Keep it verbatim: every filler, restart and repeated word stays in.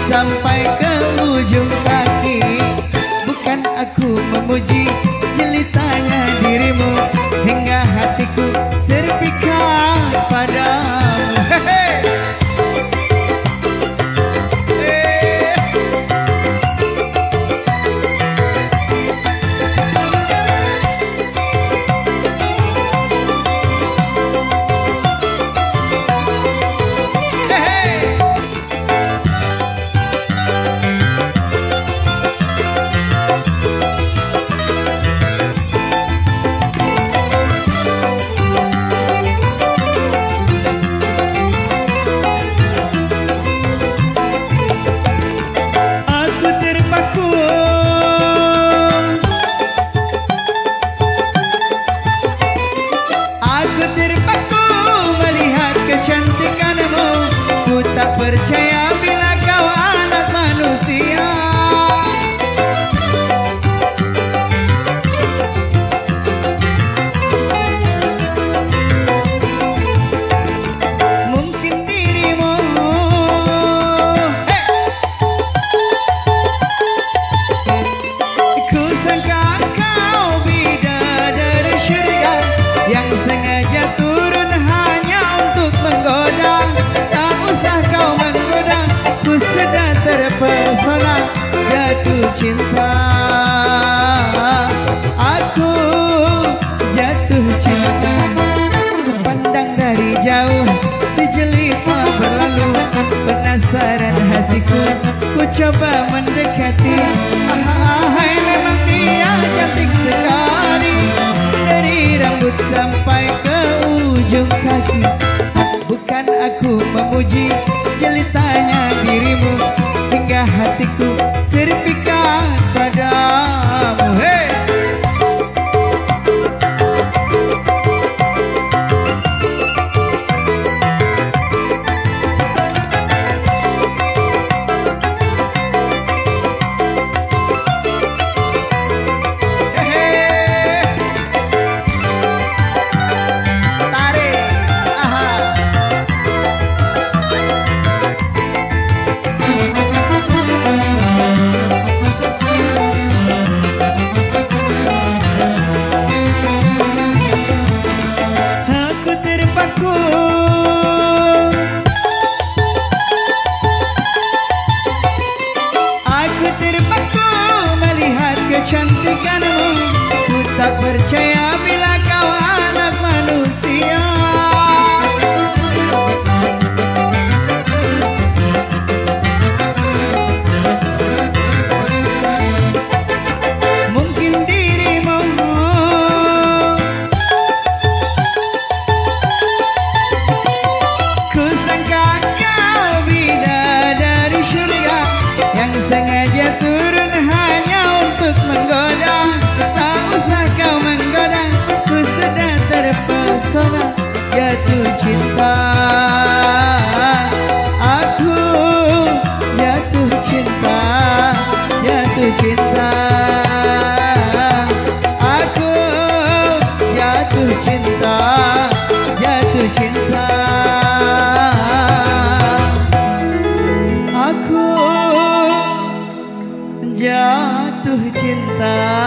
sampai ke ujung kaki. Bukan aku memuji jelitanya dirimu, hingga hatiku terpikat padamu. Hehe. Tak percaya bila kau anak manusia. Mungkin dirimu hey. Ku sangka kau bidadari syurga yang sengaja turun hanya untuk menggoda. Kau menggoda, ku sudah terpesona jatuh cinta. Aku jatuh cinta. Ku pandang dari jauh si jelita berlalu, penasaran hatiku, ku coba mendekati. Hai, memang dia cantik sekali, dari rambut sampai ke ujung kaki. Bukan aku memuji jelitanya dirimu, hingga hatiku terpikat padamu. Hey! Kecantikanmu, ku tak percaya bila kau anak manusia. Mungkin dirimu ku sangka kau bidadari syurga yang sengaja turun hanya untuk menggoda. Tak usah kau menggoda, ku sudah terpesona jatuh cinta. Aku jatuh cinta, jatuh cinta. Aku jatuh cinta, jatuh cinta. Aku jatuh cinta.